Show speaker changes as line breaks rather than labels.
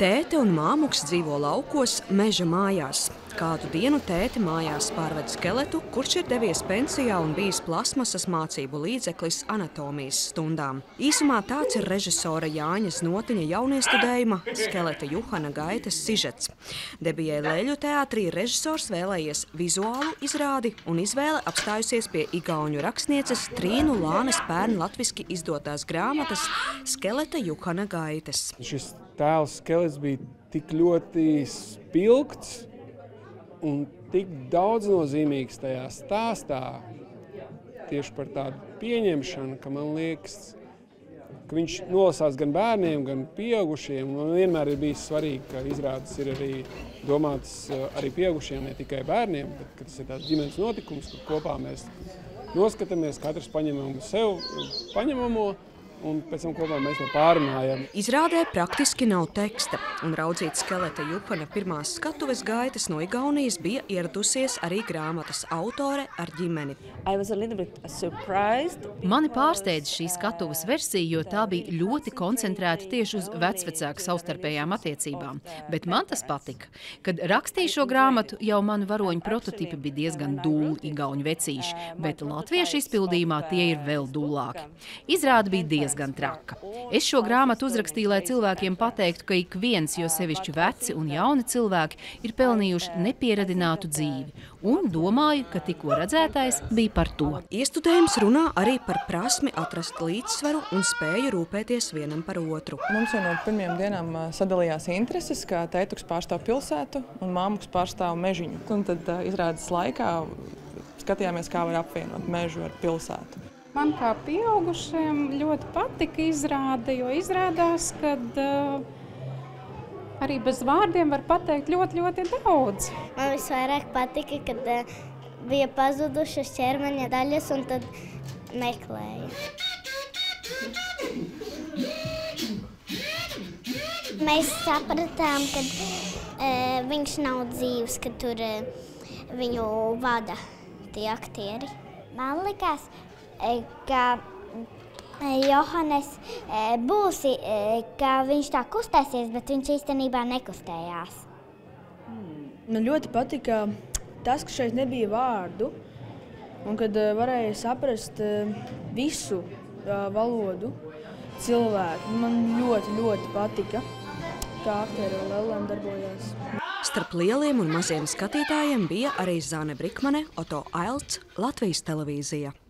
Tēte un māmuks dzīvo laukos, meža mājās. Kādu dienu tēte mājās pārved skeletu, kurš ir devies pensijā un bijis plasmasas mācību līdzeklis anatomijas stundām. Īsumā tāds ir režisora Jāņa Znotiņa jauniestudējuma Skeleta Juhana gaitas sižets. Debijai Leļu teātrī režisors vēlējies vizuālu izrādi un izvēle apstājusies pie igauņu rakstnieces Trīnu Lānes pērn latviski izdotās grāmatas Skeleta Juhana gaitas.
Šis tēls skelets bija tik ļoti spilgts un tik daudznozīmīgs tajā stāstā, tieši par tādu pieņemšanu, ka man liekas, ka viņš nolasās gan bērniem, gan pieaugušiem. Man vienmēr ir bijis svarīgi, ka izrādes ir arī domātas arī pieaugušiem, ne tikai bērniem, bet ka tas ir tāds ģimenes notikums, kur kopā mēs noskatāmies, katrs paņemam sev paņemamo, un pēc tam kopā mēs to pārunājam.
Izrādē praktiski nav teksta, un raudzīt Skeleta Juhana pirmās skatuves gaitas no Igaunijas bija ieradusies arī grāmatas autore ar ģimeni.
Mani pārsteidza šī skatuves versija, jo tā bija ļoti koncentrēta tieši uz vecvecāku savstarpējām attiecībām. Bet man tas patika. Kad rakstīju šo grāmatu, jau manu varoņu prototipi bija diezgan dūli igauņu vecīši, bet latviešu izpildījumā tie ir vēl dūlāki. Izrāde bija diezgan traka. Es šo grāmatu uzrakstīju, lai cilvēkiem pateiktu, ka ik viens, jo sevišķi veci un jauni cilvēki, ir pelnījuši nepieradinātu dzīvi. Un domāju, ka tikko redzētais bija par to.
Iestudējums runā arī par prasmi atrast līdzsvaru un spēju rūpēties vienam par otru.
Mums jau no pirmajām dienām sadalījās intereses, ka tētuks pārstāv pilsētu un māmuks pārstāv mežiņu. Un tad izrādes laikā skatījāmies, kā var apvienot mežu ar pilsētu.
Man kā pieaugušiem ļoti patika izrāde, jo izrādās, ka arī bez vārdiem var pateikt ļoti daudz.
Man visvairāk patika, kad bija pazudušas ķermeņa daļas un tad meklēja. Mēs sapratām, ka viņš nav dzīvs, ka tur viņu vada tie aktieri. Man likās, ka Johannes būs, ka viņš tā kustēsies, bet viņš īstenībā nekustējās.
Man ļoti patika tas, ka šeit nebija vārdu un kad varēja saprast visu valodu cilvēku. Man ļoti patika, kā aktieri un Lellēm darbojās.
Starp lieliem un maziem skatītājiem bija arī Zane Brikmane, Oto Ailts, Latvijas televīzija.